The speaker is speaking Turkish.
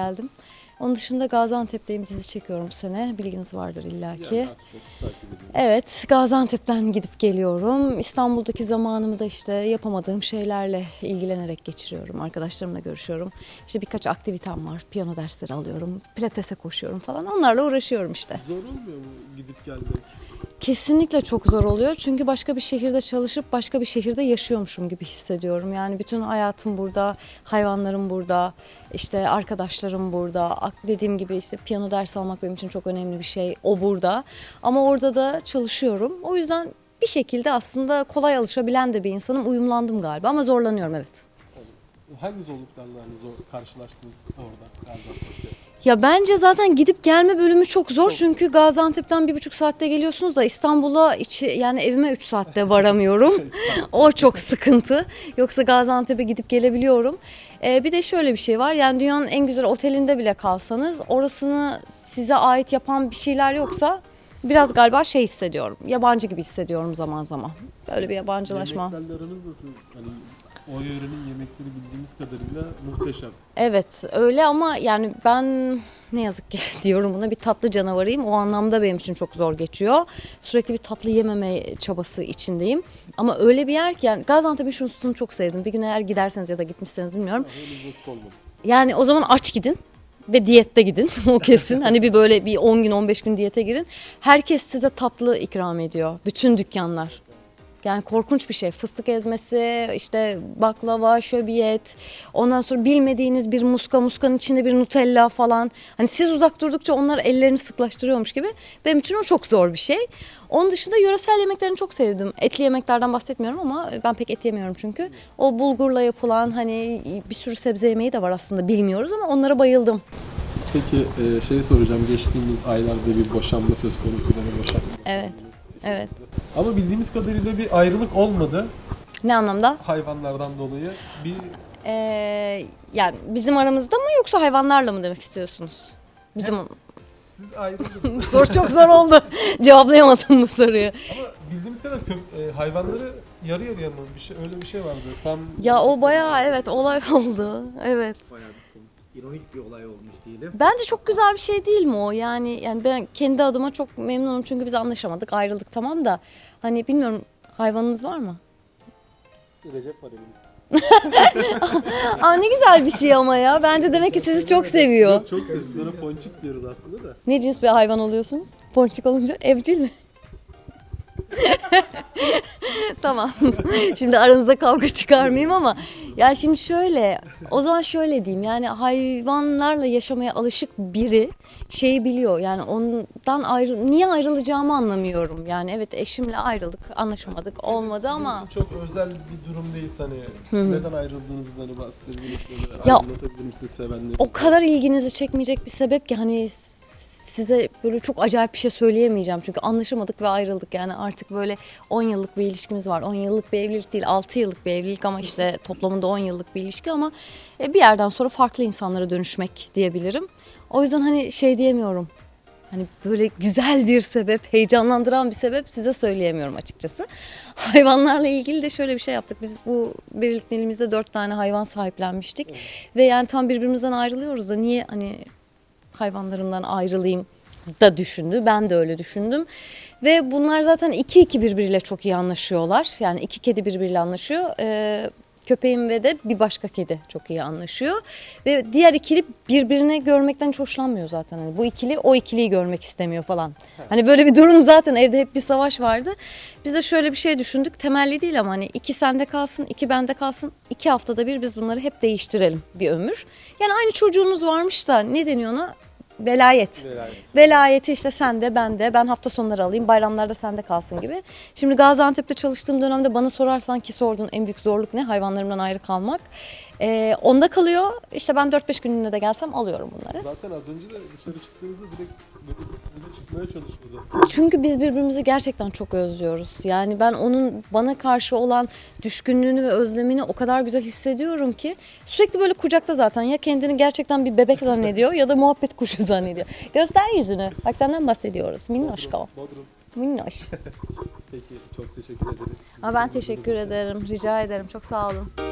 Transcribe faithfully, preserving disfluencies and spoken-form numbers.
geldim. Onun dışında Gaziantep'teyim, dizi çekiyorum bu sene. Bilginiz vardır illaki. Yani az çok takip ediyorum. Evet, Gaziantep'ten gidip geliyorum. İstanbul'daki zamanımı da işte yapamadığım şeylerle ilgilenerek geçiriyorum. Arkadaşlarımla görüşüyorum. İşte birkaç aktivitem var. Piyano dersleri alıyorum. Pilatese koşuyorum falan. Onlarla uğraşıyorum işte. Zor olmuyor mu gidip gelmek? Kesinlikle çok zor oluyor. Çünkü başka bir şehirde çalışıp başka bir şehirde yaşıyormuşum gibi hissediyorum. Yani bütün hayatım burada, hayvanlarım burada, işte arkadaşlarım burada. Dediğim gibi işte piyano dersi almak benim için çok önemli bir şey. O burada. Ama orada da çalışıyorum. O yüzden bir şekilde aslında kolay alışabilen de bir insanım. Uyumlandım galiba ama zorlanıyorum, evet. Hangi zorluklarla hani zor karşılaştınız orada Gaziantep'te? Ya bence zaten gidip gelme bölümü çok zor. Çünkü Gaziantep'ten bir buçuk saatte geliyorsunuz da İstanbul'a içi, yani evime üç saatte varamıyorum. O çok sıkıntı. Yoksa Gaziantep'e gidip gelebiliyorum. Ee, bir de şöyle bir şey var. Yani dünyanın en güzel otelinde bile kalsanız orasını size ait yapan bir şeyler yoksa biraz galiba şey hissediyorum. Yabancı gibi hissediyorum zaman zaman. Böyle bir yabancılaşma. Yemeklerle aranız nasıl? Hani o yörenin yemekleri bildiğimiz kadarıyla muhteşem. Evet öyle ama yani ben ne yazık ki diyorum buna bir tatlı canavarıyım. O anlamda benim için çok zor geçiyor. Sürekli bir tatlı yememe çabası içindeyim. Ama öyle bir yer ki yani Gaziantep'in şunusunu çok sevdim. Bir gün eğer giderseniz ya da gitmişseniz bilmiyorum. Yani o zaman aç gidin. Ve diyette gidin o kesin. Hani bir böyle bir on gün on beş gün diyete girin. Herkes size tatlı ikram ediyor. Bütün dükkanlar. Yani korkunç bir şey. Fıstık ezmesi, işte baklava, şöbiyet, ondan sonra bilmediğiniz bir muska, muskanın içinde bir Nutella falan. Hani siz uzak durdukça onlar ellerini sıklaştırıyormuş gibi. Benim için o çok zor bir şey. Onun dışında yöresel yemeklerini çok sevdim. Etli yemeklerden bahsetmiyorum ama ben pek et yemiyorum çünkü. O bulgurla yapılan hani bir sürü sebze yemeği de var aslında bilmiyoruz ama onlara bayıldım. Peki şey soracağım. Geçtiğimiz aylarda bir boşanma söz konusu. Yani boşanma. Evet. Evet. Ama bildiğimiz kadarıyla bir ayrılık olmadı. Ne anlamda? Hayvanlardan dolayı bir... Ee, yani bizim aramızda mı yoksa hayvanlarla mı demek istiyorsunuz? Bizim Siz ayrıldınız. soru çok zor oldu. Cevaplayamadım bu soruyu. Ama bildiğimiz kadar kö- e, hayvanları yarı yarıya mı? Bir şey, öyle bir şey vardı. Tam Ya o bayağı evet olay oldu. Evet. Bayağı bir ironik bir olay olmuş diyelim. Bence çok güzel bir şey değil mi o? Yani yani ben kendi adıma çok memnunum çünkü biz anlaşamadık, ayrıldık tamam da hani bilmiyorum hayvanınız var mı? Recep var elimizde. Aa ne güzel bir şey ama ya. Bence demek ki sizi çok seviyor. Yok, çok sevdim. Biz ona ponçik diyoruz aslında da. Ne cins bir hayvan oluyorsunuz? Ponçik olunca evcil mi? Tamam. Şimdi aranızda kavga çıkarmayayım ama ya şimdi şöyle o zaman şöyle diyeyim yani hayvanlarla yaşamaya alışık biri şeyi biliyor yani ondan ayrı niye ayrılacağımı anlamıyorum yani evet eşimle ayrıldık anlaşamadık Sizin- olmadı sizin ama için çok özel bir durum değil hani. Neden ayrıldığınızdan hani bahsedebilir misiniz? Ya- Anlatabilir misiniz sevenleri? o kadar ilginizi çekmeyecek bir sebep ki hani size böyle çok acayip bir şey söyleyemeyeceğim çünkü anlaşamadık ve ayrıldık yani artık böyle on yıllık bir ilişkimiz var. on yıllık bir evlilik değil altı yıllık bir evlilik ama işte toplamında on yıllık bir ilişki ama bir yerden sonra farklı insanlara dönüşmek diyebilirim. O yüzden hani şey diyemiyorum. Hani böyle güzel bir sebep, heyecanlandıran bir sebep size söyleyemiyorum açıkçası. Hayvanlarla ilgili de şöyle bir şey yaptık. Biz bu birlikteliğimizde dört tane hayvan sahiplenmiştik. Evet. Ve yani tam birbirimizden ayrılıyoruz da niye hani hayvanlarımdan ayrılayım da düşündü. Ben de öyle düşündüm. Ve bunlar zaten iki iki birbiriyle çok iyi anlaşıyorlar. Yani iki kedi birbiriyle anlaşıyor. Ee, köpeğim ve de bir başka kedi çok iyi anlaşıyor. Ve diğer ikili birbirine görmekten hiç hoşlanmıyor zaten. Yani bu ikili o ikiliyi görmek istemiyor falan. Hani böyle bir durum zaten evde hep bir savaş vardı. Biz de şöyle bir şey düşündük. Temelli değil ama hani iki sende kalsın, iki bende kalsın. İki haftada bir biz bunları hep değiştirelim bir ömür. Yani aynı çocuğunuz varmış da ne deniyor ona? Velayet. Velayet. Velayeti işte sende, bende, ben hafta sonları alayım, bayramlarda sende kalsın gibi. Şimdi Gaziantep'te çalıştığım dönemde bana sorarsan ki sordun en büyük zorluk ne? Hayvanlarımdan ayrı kalmak. Ee, onda kalıyor. İşte ben dört beş günlüğüne de gelsem alıyorum bunları. Zaten az önce de dışarı çıktığınızda direkt böyle bize çıkmaya çalışıyordu. Çünkü biz birbirimizi gerçekten çok özlüyoruz. Yani ben onun bana karşı olan düşkünlüğünü ve özlemini o kadar güzel hissediyorum ki sürekli böyle kucakta zaten ya kendini gerçekten bir bebek zannediyor ya da muhabbet kuşu zannediyor. Göster yüzünü. Bak senden bahsediyoruz. Minnoşko. Bodrum. Minnoş. Peki çok teşekkür ederiz. Aa, ben teşekkür ederim. Rica ederim. Çok sağ olun.